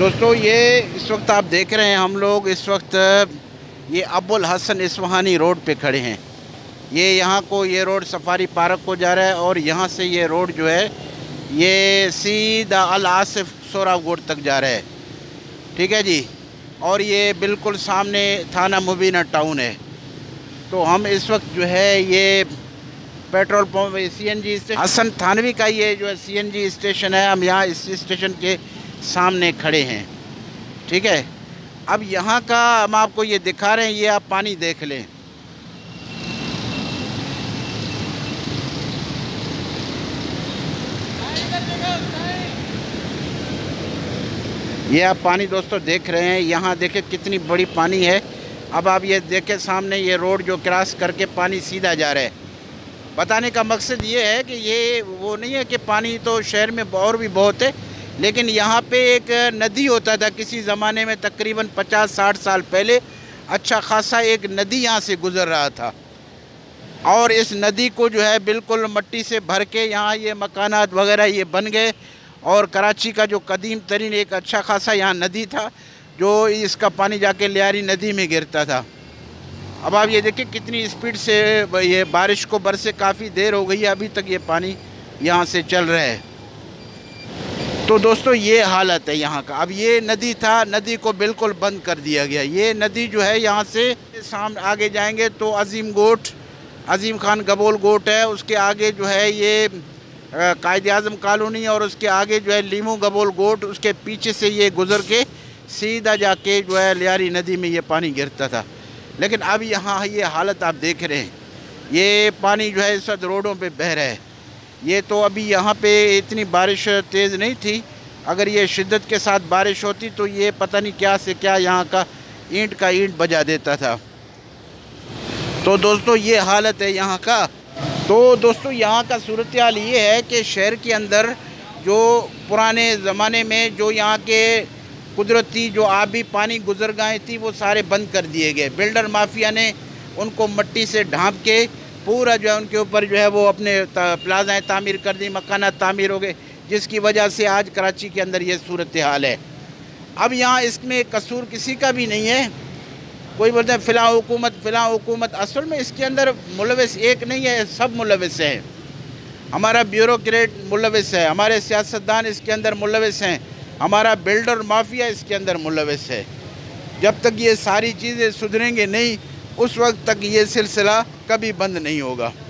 दोस्तों ये इस वक्त आप देख रहे हैं, हम लोग इस वक्त ये अबुल हसन इस्फहानी रोड पे खड़े हैं। ये रोड सफारी पार्क को जा रहा है और यहाँ से ये रोड जो है ये सीधा अल आसिफ सोहरावकोट तक जा रहा है। ठीक है जी। और ये बिल्कुल सामने थाना मुबीना टाउन है। तो हम इस वक्त जो है ये petrol pump CNG station Hasan Thanvi का ये जो है CNG स्टेशन है, हम यहाँ इस स्टेशन के सामने खड़े हैं। ठीक है। अब यहाँ का हम आपको ये दिखा रहे हैं, ये आप पानी देख लें। ये आप पानी दोस्तों देख रहे हैं, यहाँ देखें कितनी बड़ी पानी है। अब आप ये देखें सामने ये रोड जो क्रॉस करके पानी सीधा जा रहा है। बताने का मकसद ये है कि ये वो नहीं है कि पानी तो शहर में और भी बहुत है, लेकिन यहाँ पे एक नदी होता था किसी ज़माने में, तकरीबन 50-60 साल पहले अच्छा खासा एक नदी यहाँ से गुज़र रहा था। और इस नदी को जो है बिल्कुल मिट्टी से भर के यहाँ ये मकानात वगैरह ये बन गए। और कराची का जो कदीम तरीन एक अच्छा खासा यहाँ नदी था, जो इसका पानी जाके लियारी नदी में गिरता था। अब आप ये देखिए कितनी स्पीड से ये बारिश को बरसे काफ़ी देर हो गई है, अभी तक ये पानी यहाँ से चल रहा है। तो दोस्तों ये हालत है यहाँ का। अब ये नदी था, नदी को बिल्कुल बंद कर दिया गया। ये नदी जो है यहाँ से सामने आगे जाएंगे तो अजीम खान गबोल गोट है, उसके आगे जो है ये कायद आज़म कॉलोनी, और उसके आगे जो है लीमू गबोल गोट, उसके पीछे से ये गुज़र के सीधा जाके जो है लियारी नदी में ये पानी गिरता था। लेकिन अब यहाँ ये हालत आप देख रहे हैं, ये पानी जो है इस वक्त रोडों पे बह रहा है। ये तो अभी यहाँ पे इतनी बारिश तेज़ नहीं थी, अगर ये शिद्दत के साथ बारिश होती तो ये पता नहीं क्या से क्या यहाँ का ईंट बजा देता था। तो दोस्तों ये हालत है यहाँ का। तो दोस्तों यहाँ का सूरत हाल ये है कि शहर के अंदर जो पुराने ज़माने में जो यहाँ के कुदरती जो आबी पानी गुजरगाहें थी वो सारे बंद कर दिए गए। बिल्डर माफिया ने उनको मिट्टी से ढांप के पूरा जो है उनके ऊपर जो है वो अपने प्लाजाएँ तामीर कर दी, मकानात तामीर हो गए, जिसकी वजह से आज कराची के अंदर ये सूरत हाल है। अब यहाँ इसमें कसूर किसी का भी नहीं है। कोई बोलते हैं फ़िलहाल हुकूमत, असल में इसके अंदर मुलविस एक नहीं है, सब मुलविस हैं। हमारा ब्यूरोक्रेट मुलविस है, हमारे सियासतदान इसके अंदर मुलविस हैं, हमारा बिल्डर माफिया इसके अंदर मुलविस है। जब तक ये सारी चीज़ें सुधरेंगे नहीं, उस वक्त तक ये सिलसिला कभी बंद नहीं होगा।